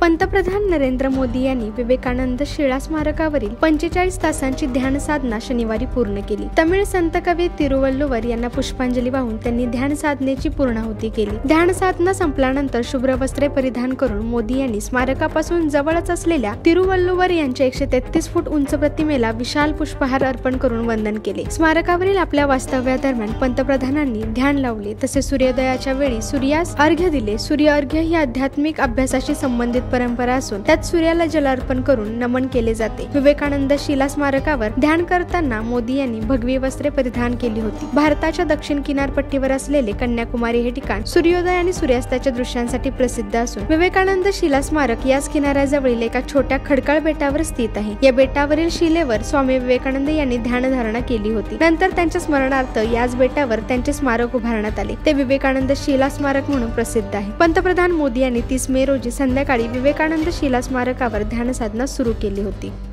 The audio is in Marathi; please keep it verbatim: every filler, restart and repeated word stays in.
पंतप्रधान नरेंद्र मोदी यांनी विवेकानंद शिळा स्मारकावरील पंचेचाळीस तासांची ध्यान साधना शनिवारी पूर्ण केली। तमिळ संत कवी तिरुवल्लुवर यांना पुष्पांजली वाहून त्यांनी ध्यान साधनेची पूर्णाहुती केली। ध्यान साधना संपल्यानंतर शुभ्र वस्त्रे परिधान करून मोदी यांनी स्मारकापासून जवळच असलेल्या तिरुवल्लुवर यांच्या एकशे तेहतीस फूट उंच प्रतिमेला विशाल पुष्पहार अर्पण करून वंदन केले। स्मारकावरील आपल्या वास्तव्यादरम्यान पंतप्रधानांनी ध्यान लावले, तसेच सूर्योदयाच्या वेळी सूर्यास अर्घ्य दिले। सूर्य अर्घ्य ही आध्यात्मिक अभ्यासाशी संबंधित परंपरा असून त्यात सूर्याला जल अर्पण करून नमन केले जाते। विवेकानंद शिला स्मारकावर ध्यान करताना मोदी यांनी भगवी वस्त्रे परिधान केली होती। भारताच्या दक्षिण किनारपट्टीवर असलेले कन्याकुमारी हे ठिकाण सूर्योदय आणि सूर्यास्ताच्या दृश्यांसाठी प्रसिद्ध असून विवेकानंद शिला स्मारक याच किनाऱ्याजवळील एका छोट्या खडकाळ बेटावर स्थित आहे। या बेटावरील शिलेवर स्वामी विवेकानंद यांनी ध्यानधारणा केली होती। नंतर त्यांच्या स्मरणार्थ याच बेटावर त्यांचे स्मारक उभारण्यात आले। ते विवेकानंद शिला स्मारक म्हणून प्रसिद्ध आहे। पंतप्रधान मोदी यांनी तीस मे रोजी संध्याकाळी विवेकानंद शिला स्मारकावर ध्यान साधना सुरू केली होती।